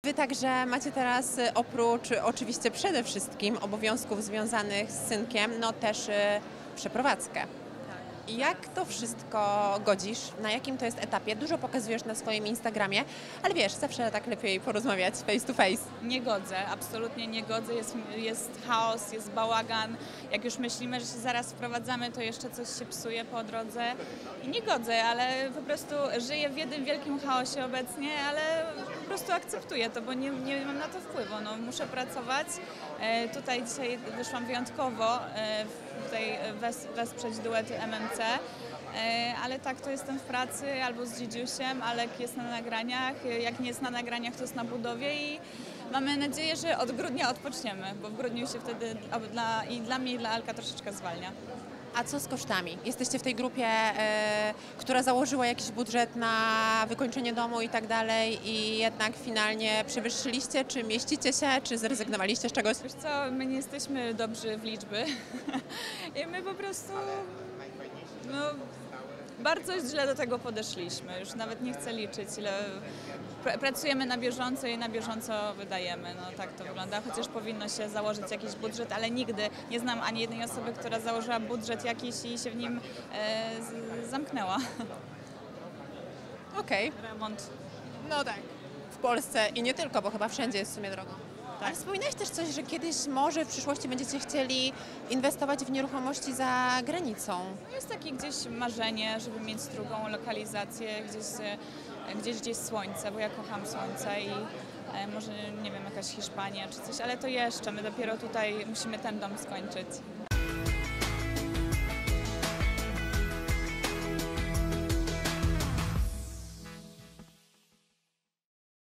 Wy także macie teraz oprócz oczywiście przede wszystkim obowiązków związanych z synkiem, no też przeprowadzkę. Jak to wszystko godzisz? Na jakim to jest etapie? Dużo pokazujesz na swoim Instagramie, ale wiesz, zawsze tak lepiej porozmawiać face to face. Nie godzę, absolutnie nie godzę. Jest chaos, jest bałagan. Jak już myślimy, że się zaraz wprowadzamy, to jeszcze coś się psuje po drodze. I nie godzę, ale po prostu żyję w jednym wielkim chaosie obecnie, ale po prostu akceptuję to, bo nie mam na to wpływu. No, muszę pracować. Tutaj dzisiaj wyszłam wyjątkowo tutaj wesprzeć duet MMC. Ale tak, to jestem w pracy albo z Dzidziusiem, Alek jest na nagraniach, jak nie jest na nagraniach, to jest na budowie i mamy nadzieję, że od grudnia odpoczniemy, bo w grudniu się wtedy i dla mnie i dla Alka troszeczkę zwalnia. A co z kosztami? Jesteście w tej grupie, która założyła jakiś budżet na wykończenie domu i tak dalej i jednak finalnie przewyższyliście, czy mieścicie się, czy zrezygnowaliście z czegoś? Wiesz co, my nie jesteśmy dobrzy w liczby i my po prostu bardzo źle do tego podeszliśmy. Już nawet nie chcę liczyć, ile pracujemy na bieżąco i na bieżąco wydajemy. No tak to wygląda, chociaż powinno się założyć jakiś budżet, ale nigdy nie znam ani jednej osoby, która założyła budżet jakiś i się w nim zamknęła. Okej. Remont. No tak. W Polsce i nie tylko, bo chyba wszędzie jest w sumie drogo. Ale wspominałeś też coś, że kiedyś może w przyszłości będziecie chcieli inwestować w nieruchomości za granicą. Jest takie gdzieś marzenie, żeby mieć drugą lokalizację, gdzieś słońce, bo ja kocham słońce i może, nie wiem, jakaś Hiszpania czy coś, ale to jeszcze, my dopiero tutaj musimy ten dom skończyć.